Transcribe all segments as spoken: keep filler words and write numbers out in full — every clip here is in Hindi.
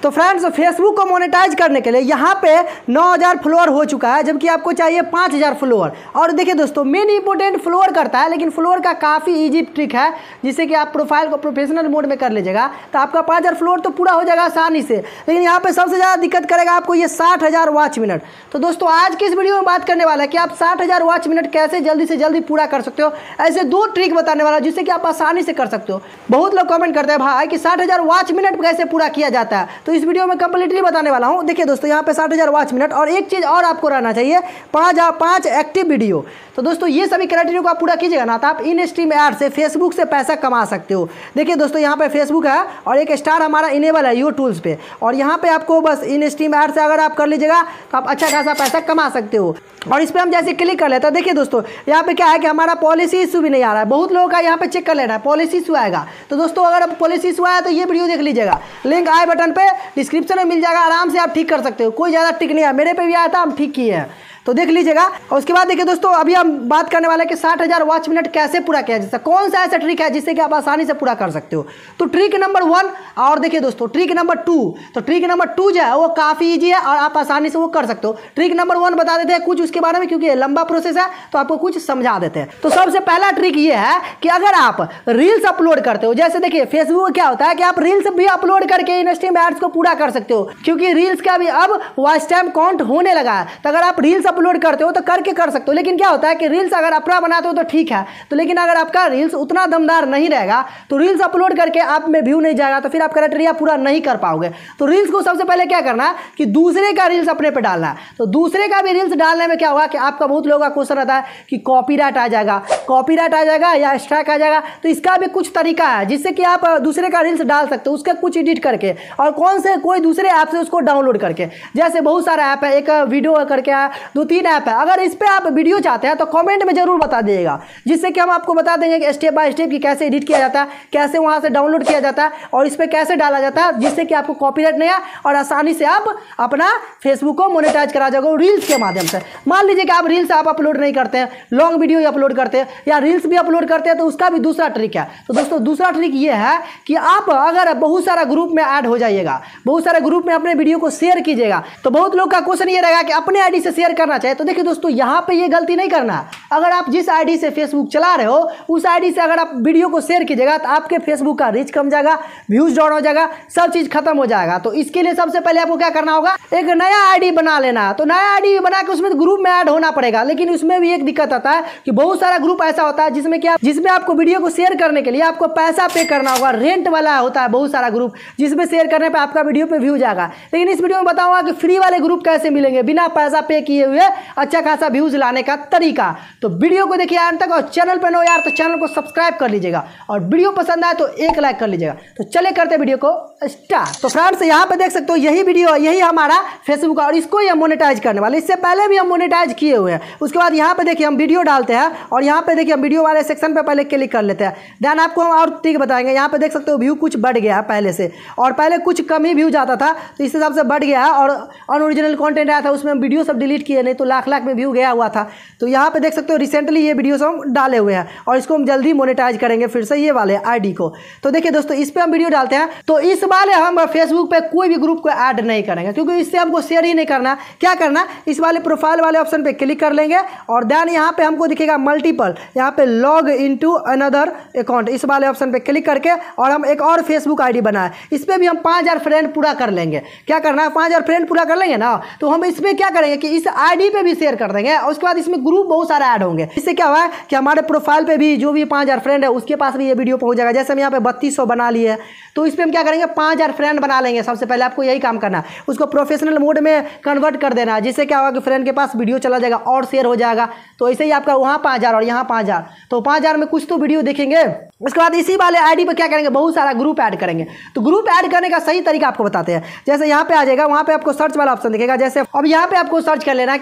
तो फ्रेंड्स फेसबुक को मोनेटाइज करने के लिए यहाँ पे नौ हज़ार फॉलोअर हो चुका है, जबकि आपको चाहिए पाँच हज़ार फॉलोअर। और देखिए दोस्तों मेन इंपॉर्टेंट फॉलोअर करता है, लेकिन फॉलोअर का काफ़ी इजी ट्रिक है जिससे कि आप प्रोफाइल को प्रोफेशनल मोड में कर लीजिएगा तो आपका पाँच हज़ार फॉलोअर तो पूरा हो जाएगा आसानी से। लेकिन यहाँ पे सबसे ज़्यादा दिक्कत करेगा आपको ये साठ हज़ार वॉच मिनट। तो दोस्तों आज की इस वीडियो में बात करने वाला है कि आप साठ हज़ार वॉच मिनट कैसे जल्दी से जल्दी पूरा कर सकते हो। ऐसे दो ट्रिक बताने वाला जिससे कि आप आसानी से कर सकते हो। बहुत लोग कमेंट करते हैं भाई कि साठ हज़ार वॉच मिनट कैसे पूरा किया जाता है, तो इस वीडियो में कंप्लीटली बताने वाला हूँ। देखिए दोस्तों यहाँ पे साठ हज़ार वॉच मिनट और एक चीज़ और आपको रहना चाहिए, पाँच पाँच एक्टिव वीडियो। तो दोस्तों ये सभी क्राइटेरिया को आप पूरा कीजिएगा ना तो आप इन स्ट्रीम ऐड से फेसबुक से पैसा कमा सकते हो। देखिए दोस्तों यहाँ पे फेसबुक है और एक स्टार हमारा इनेबल है यू टूल्स पे, और यहाँ पे आपको बस इन स्ट्रीम ऐड से अगर आप कर लीजिएगा तो आप अच्छा खासा पैसा कमा सकते हो। और इस पर हम जैसे क्लिक कर लेते हैं, देखिए दोस्तों यहाँ पे क्या है कि हमारा पॉलिसी इशू भी नहीं आ रहा है। बहुत लोगों का यहाँ पे चेक कर लेना है पॉलिसी इशू आएगा। तो दोस्तों अगर आप पॉलिसी इशू आया तो ये वीडियो देख लीजिएगा, लिंक आई बटन पे डिस्क्रिप्शन में मिल जाएगा, आराम से आप ठीक कर सकते हो। कोई ज़्यादा ट्रिक नहीं है, मेरे पे भी आया था, हम ठीक किए हैं, तो देख लीजिएगा। और उसके बाद देखिए दोस्तों अभी हम बात करने वाले हैं कि साठ हज़ार वॉच मिनट कैसे पूरा किया जाए, कौन सा ऐसा ट्रिक है जिससे कि आप आसानी से पूरा कर सकते हो। तो ट्रिक नंबर वन और देखिए दोस्तों ट्रिक नंबर टू। तो ट्रिक नंबर टू जो है वो काफ़ी ईजी है और आप आसानी से वो कर सकते हो। ट्रिक नंबर वन बता देते हैं कुछ उसके बारे में, क्योंकि लंबा प्रोसेस है तो आपको कुछ समझा देते हैं। तो सबसे पहला ट्रिक ये है कि अगर आप रील्स अपलोड करते हो, जैसे देखिए फेसबुक क्या होता है कि आप रील्स भी अपलोड करके इंस्टाग्राम एड्स को पूरा कर सकते हो, क्योंकि रील्स का भी अब वॉच टाइम काउंट होने लगा है। तो अगर आप रील्स अपलोड करते हो तो करके कर सकते हो। लेकिन क्या होता है कि रील्स अगर अपना बनाते हो तो ठीक है, तो लेकिन अगर आपका रील्स उतना दमदार नहीं रहेगा तो रील्स अपलोड करके आप में व्यू नहीं जाएगा, तो फिर आप क्राइटेरिया पूरा नहीं कर पाओगे। तो रील्स को सबसे पहले क्या करना है कि दूसरे का रील्स अपने पे डालना है। तो दूसरे का भी रील्स डालने में क्या होगा कि आपका बहुत लोगों का क्वेश्चन रहता है कि कॉपीराइट आ जाएगा, कॉपीराइट आ जाएगा या स्ट्राइक आ जाएगा। तो इसका भी कुछ तरीका है जिससे कि आप दूसरे का रील्स डाल सकते हो, उसका कुछ एडिट करके, और कौन से कोई दूसरे ऐप से उसको डाउनलोड करके। जैसे बहुत सारा ऐप है, एक वीडियो करके है, दो तीन ऐप है। अगर इस पे आप वीडियो चाहते हैं तो कमेंट में जरूर बता दीजिएगा, जिससे कि हम आपको बता देंगे कि स्टेप बाय स्टेप की कैसे एडिट किया जाता है, कैसे वहां से डाउनलोड किया जाता है और इस पे कैसे डाला जाता है, जिससे कि आपको कॉपीराइट नहीं आए और आसानी से आप अपना फेसबुक को मोनेटाइज करा जाओगे रील्स के माध्यम से। मान लीजिए कि आप रील्स आप अपलोड नहीं करते हैं, लॉन्ग वीडियो अपलोड करते हैं या रील्स भी अपलोड करते हैं, तो उसका भी दूसरा ट्रिक है। तो दोस्तों दूसरा ट्रिक ये है कि आप अगर बहुत सारा ग्रुप में ऐड हो जाइएगा, बहुत सारे ग्रुप में अपने वीडियो को शेयर कीजिएगा। तो बहुत लोग का क्वेश्चन ये रहेगा कि अपने आईडी से शेयर करना चाहिए। तो देखिए दोस्तों यहाँ पे ये गलती नहीं करना है। अगर आप जिस आईडी से फेसबुक चला रहे हो उस आईडी से अगर आप वीडियो को शेयर कीजिएगा तो आपके फेसबुक का रीच कम जाएगा, व्यूज डाउन हो जाएगा, सब चीज खत्म हो जाएगा। तो इसके लिए सबसे पहले आपको क्या करना होगा, एक नया आईडी बना लेना। तो नया आईडी बना के उसमें ग्रुप में ऐड होना पड़ेगा। लेकिन उसमें भी एक दिक्कत आता है कि बहुत सारा ग्रुप ऐसा होता है जिसमें क्या जिसमें आपको वीडियो को शेयर करने के लिए आपको पैसा पे करना होगा। रेंट वाला होता है बहुत सारा ग्रुप जिसमें शेयर करने पर आपका वीडियो पे व्यू जाएगा। लेकिन इस वीडियो में बताऊंगा कि फ्री वाले ग्रुप कैसे मिलेंगे बिना पैसा पे किए हुए अच्छा खासा व्यूज लाने का तरीका। तो वीडियो को देखिए अंत तक, और चैनल पर नो यार तो चैनल को सब्सक्राइब कर लीजिएगा, और वीडियो पसंद आए तो एक लाइक कर लीजिएगा। तो चले करते वीडियो को स्टार्ट। तो फ्रेंड्स यहाँ पे देख सकते हो यही वीडियो, यही हमारा फेसबुक और इसको ही हम मोनेटाइज करने वाले। इससे पहले भी हम मोनेटाइज किए हुए हैं। उसके बाद यहाँ पे देखिए हम वीडियो डालते हैं और यहाँ पे देखिए हम वीडियो वाले सेक्शन पे पहले क्लिक कर लेते हैं। देन आपको हम और ट्रिक बताएंगे। यहाँ पे देख सकते हो व्यू कुछ बढ़ गया है पहले से, और पहले कुछ कम ही व्यू जाता था तो इस हिसाब से बढ़ गया है। और अनओरिजिनल कंटेंट आया था उसमें हम वीडियो सब डिलीट किए, नहीं तो लाख लाख में व्यू गया हुआ था। तो यहाँ पे देख सकते हो रिसेंटली ये वीडियो हम डाले हुए हैं और इसको हम जल्दी मोनेटाइज करेंगे फिर से ये वाले आईडी को। तो देखिए दोस्तों इस पे हम वीडियो डालते हैं। तो इस वाले हम फेसबुक पे कोई भी ग्रुप को ऐड नहीं करेंगे, क्योंकि इससे हमको शेयर ही नहीं करना। क्या करना, इस वाले प्रोफाइल वाले ऑप्शन पे क्लिक कर लेंगे और देन यहाँ पे हमको दिखेगा मल्टीपल, यहाँ पे लॉग इनटू अनदर अकाउंट, इस वाले ऑप्शन पे क्लिक करके और हम एक और फेसबुक आईडी बनाए। इस पे भी हम पाँच हज़ार फ्रेंड पूरा कर लेंगे। क्या करना है, पाँच हज़ार फ्रेंड पूरा कर लेंगे ना, तो हम इस पे क्या करेंगे कि इस आईडी पे भी शेयर कर देंगे और उसके बाद इसमें ग्रुप बहुत सारा ऐड होंगे। इससे क्या हुआ कि हमारे प्रोफाइल पे भी जो भी पाँच हज़ार फ्रेंड है उसके पास भी ये वीडियो पहुंच जाएगा। जैसे हम यहाँ पे बत्तीस सौ बना लिए, तो इस पर हम क्या करेंगे, पाँच हज़ार फ्रेंड बना लेंगे। सबसे पहले आपको यही काम करना है, उसको प्रोफेशनल मोड में कन्वर्ट कर देना है, जिससे क्या होगा कि फ्रेंड के पास वीडियो चला जाएगा और शेयर हो जाएगा। तो ऐसे ही आपका वहाँ पाँच हज़ार और यहाँ पाँच हज़ार, तो पाँच हज़ार में कुछ तो वीडियो देखेंगे। उसके बाद इसी वाले आईडी पे क्या करेंगे, बहुत सारा ग्रुप ऐड करेंगे। तो ग्रुप ऐड करने का सही तरीका आपको बताते हैं। जैसे यहाँ पे आ जाएगा, वहाँ पे आपको सर्च वाला ऑप्शन दिखेगा। जैसे अब यहाँ पे आपको सर्च कर लेना है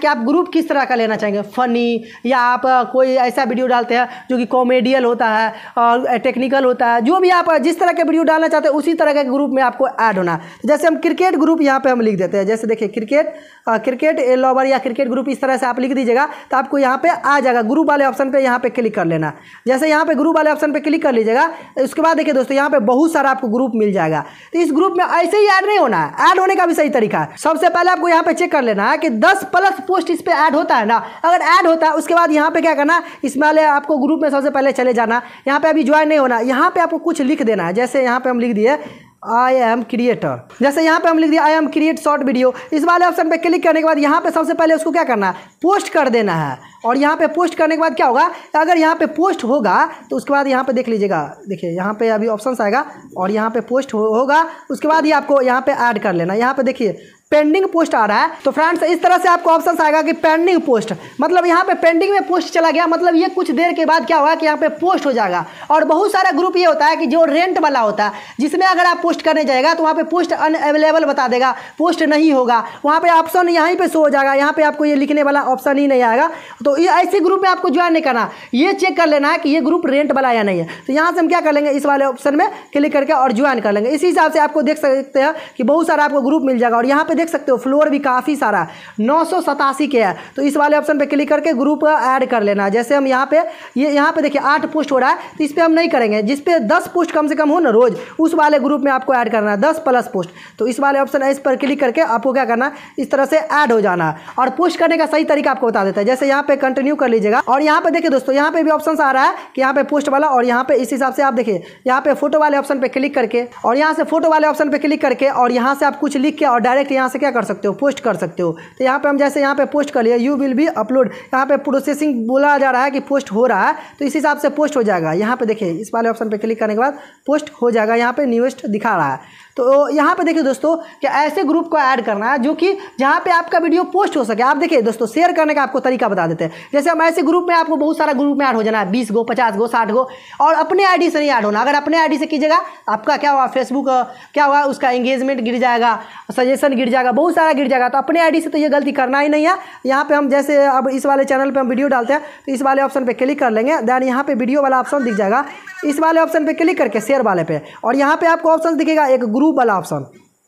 कि आप ग्रुप किस तरह का लेना चाहेंगे, फ़नी या आप कोई ऐसा वीडियो डालते हैं जो कि कॉमेडियल होता है और टेक्निकल होता है, जो भी आप जिस तरह के वीडियो डालना चाहते हैं उसी तरह के ग्रुप में आपको ऐड होना है। जैसे हम क्रिकेट ग्रुप यहाँ पे हम लिख देते हैं, जैसे देखिए क्रिकेट क्रिकेट लवर या क्रिकेट ग्रुप इस तरह से आप लिख दीजिएगा तो आपको यहाँ पे आ जाएगा। ग्रुप वाले ऑप्शन पे यहाँ पे क्लिक कर लेना। जैसे यहाँ पे ग्रुप वाले ऑप्शन पे क्लिक कर लीजिएगा, उसके बाद देखिए दोस्तों यहाँ पे बहुत सारा आपको ग्रुप मिल जाएगा। तो इस ग्रुप में ऐसे ही ऐड नहीं होना है, ऐड होने का भी सही तरीका है। सबसे पहले आपको यहाँ पे चेक कर लेना है कि दस प्लस पोस्ट इस पे ऐड होता है ना। अगर ऐड होता है उसके बाद यहाँ पे क्या करना, इसमें वाले आपको ग्रुप में सबसे पहले चले जाना। यहाँ पे अभी ज्वाइन नहीं होना, यहाँ पे आपको कुछ लिख देना है। जैसे यहाँ पे हम लिख दिए आई एम क्रिएटर, जैसे यहाँ पे हम लिख दिया I am create short video. इस वाले ऑप्शन पे क्लिक करने के बाद यहाँ पे सबसे पहले उसको क्या करना है, पोस्ट कर देना है। और यहाँ पे पोस्ट करने के बाद क्या होगा, अगर यहाँ पे पोस्ट होगा तो उसके बाद यहाँ पे देख लीजिएगा, देखिए यहाँ पे अभी ऑप्शन आएगा और यहाँ पे पोस्ट हो, होगा उसके बाद ही आपको यहाँ पे ऐड कर लेना। यहाँ पे देखिए पेंडिंग पोस्ट आ रहा है। तो फ्रेंड्स इस तरह से आपको ऑप्शन आएगा कि पेंडिंग पोस्ट, मतलब यहाँ पे पेंडिंग में पोस्ट चला गया, मतलब ये कुछ देर के बाद क्या होगा कि यहाँ पे पोस्ट हो जाएगा। और बहुत सारा ग्रुप ये होता है कि जो रेंट वाला होता है, जिसमें अगर आप पोस्ट करने जाएगा तो वहाँ पे पोस्ट अनअवेलेबल बता देगा, पोस्ट नहीं होगा। वहाँ पे ऑप्शन यहीं पे शो हो जाएगा, यहाँ पे आपको ये लिखने वाला ऑप्शन ही नहीं आएगा। तो ये ऐसे ग्रुप में आपको ज्वाइन नहीं करना, ये चेक कर लेना है कि ये ग्रुप रेंट वाला या नहीं है। तो यहाँ से हम क्या कर लेंगे, इस वाले ऑप्शन में क्लिक करके और ज्वाइन कर लेंगे। इसी हिसाब से आपको देख सकते हैं कि बहुत सारा आपको ग्रुप मिल जाएगा। और यहाँ पे देख सकते हो फ्लोर भी काफ़ी सारा नौ सौ सतासी के है। तो इस वाले ऑप्शन पे क्लिक करके ग्रुप ऐड कर लेना। जैसे हम यहाँ पे ये यहाँ पे देखिए आठ पोस्ट हो रहा है, तो इस पर हम नहीं करेंगे। जिस पे दस पोस्ट कम से कम हो ना रोज, उस वाले ग्रुप में आपको ऐड करना है, दस प्लस पोस्ट। तो इस वाले ऑप्शन इस पर क्लिक करके आपको क्या करना है, इस तरह से ऐड हो जाना है। और पोस्ट करने का सही तरीका आपको बता देता है। जैसे यहाँ पे कंटिन्यू कर लीजिएगा और यहाँ पे देखिए दोस्तों यहाँ पे भी ऑप्शन आ रहा है कि यहाँ पे पोस्ट वाला, और यहाँ पे इस हिसाब से आप देखिए यहाँ पे फोटो वाले ऑप्शन पे क्लिक करके और यहाँ से फोटो वाले ऑप्शन पे क्लिक करके और यहाँ से आप कुछ लिख के और डायरेक्ट यहाँ से क्या कर सकते हो, पोस्ट कर सकते हो। तो यहाँ पे हम जैसे यहाँ पे पोस्ट कर लिया, यू विल बी अपलोड, यहाँ पे प्रोसेसिंग बोला जा रहा है कि पोस्ट हो रहा है, तो इस हिसाब से पोस्ट हो जाएगा। यहाँ पे देखिए इस वाले ऑप्शन पे क्लिक करने के बाद पोस्ट हो जाएगा, यहाँ पे न्यूएस्ट दिखा रहा है। तो यहाँ पे देखिए दोस्तों कि ऐसे ग्रुप को ऐड करना है जो कि जहाँ पे आपका वीडियो पोस्ट हो सके। आप देखिए दोस्तों शेयर करने का आपको तरीका बता देते हैं। जैसे हम ऐसे ग्रुप में आपको बहुत सारा ग्रुप में ऐड हो जाना है, बीस गो, पचास गो, साठ गो, और अपने आईडी से नहीं ऐड होना। अगर अपने आईडी से कीजिएगा आपका क्या हुआ, फेसबुक क्या हुआ, उसका एंगेजमेंट गिर जाएगा, सजेशन गिर जाएगा, बहुत सारा गिर जाएगा। तो अपने आईडी से तो ये गलती करना ही नहीं है। यहाँ पे हम जैसे अब इस वाले चैनल पे हम वीडियो डालते हैं तो इस वाले ऑप्शन पे क्लिक कर लेंगे, देन यहाँ पे वीडियो वाला ऑप्शन दिख जाएगा, इस वाले ऑप्शन पे क्लिक करके शेयर वाले पे, और यहाँ पे आपको ऑप्शन दिखेगा एक ग्रुप वाला ऑप्शन,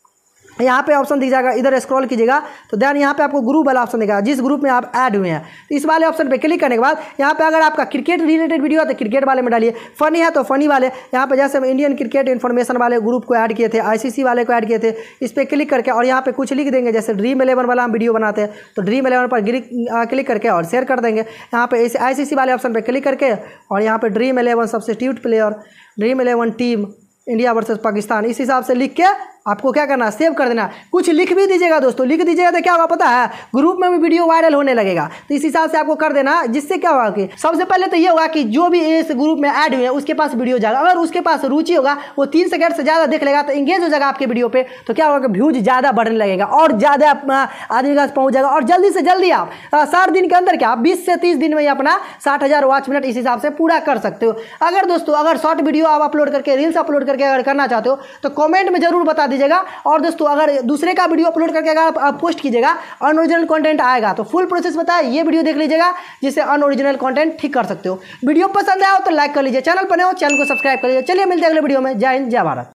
यहाँ पे ऑप्शन दिख जाएगा, इधर स्क्रॉल कीजिएगा तो देन यहाँ पे आपको ग्रुप वाला ऑप्शन दिखेगा जिस ग्रुप में आप ऐड हुए हैं। तो इस वाले ऑप्शन पे क्लिक करने के बाद यहाँ पे अगर आपका क्रिकेट रिलेटेड वीडियो है तो क्रिकेट वाले में डालिए, फनी है तो फनी वाले। यहाँ पे जैसे हम इंडियन क्रिकेट इन्फॉर्मेशन वाले ग्रुप को ऐड किए थे, आईसीसी वाले को ऐड किए थे, इस पर क्लिक करके और यहाँ पे कुछ लिख देंगे। जैसे ड्रीम इलेवन वाला हम वीडियो बनाते हैं तो ड्रीम इलेवन पर क्लिक करके और शेयर कर देंगे। यहाँ पे इस आईसीसी वाले ऑप्शन पर क्लिक करके और यहाँ पे Dream eleven substitute player, Dream eleven team India versus Pakistan, इस हिसाब से लिख के आपको क्या करना है, सेव कर देना। कुछ लिख भी दीजिएगा दोस्तों, लिख दीजिएगा तो क्या होगा पता है, ग्रुप में भी वीडियो वायरल होने लगेगा। तो इस हिसाब से आपको कर देना, जिससे क्या होगा कि सबसे पहले तो ये होगा कि जो भी इस ग्रुप में ऐड हुए हैं उसके पास वीडियो जाएगा। अगर उसके पास रुचि होगा, वो तीन सेकंड से ज़्यादा देख लेगा तो इंगेज हो जाएगा आपके वीडियो पे, तो क्या होगा कि व्यूज ज़्यादा बढ़ने लगेगा और ज़्यादा आदमी के पास पहुँच जाएगा। और जल्दी से जल्दी आप साठ दिन के अंदर क्या बीस से तीस दिन में अपना साठ हज़ार वॉच मिनट इस हिसाब से पूरा कर सकते हो। अगर दोस्तों अगर शॉर्ट वीडियो आप अपलोड करके, रील्स अपलोड करके अगर करना चाहते हो तो कमेंट में जरूर बता दीजिएगा। और दोस्तों अगर दूसरे का वीडियो अपलोड करके अगर आप पोस्ट कीजिएगा, अनओरिजिनल कंटेंट आएगा, तो फुल प्रोसेस बताया ये वीडियो देख लीजिएगा जिससे अनओरिजिनल कंटेंट ठीक कर सकते हो। वीडियो पसंद आया हो तो लाइक कर लीजिए, चैनल पर नए हो चैनल को सब्सक्राइब कर लीजिए। चलिए मिलते हैं अगले वीडियो में। जय हिंद, जय भारत।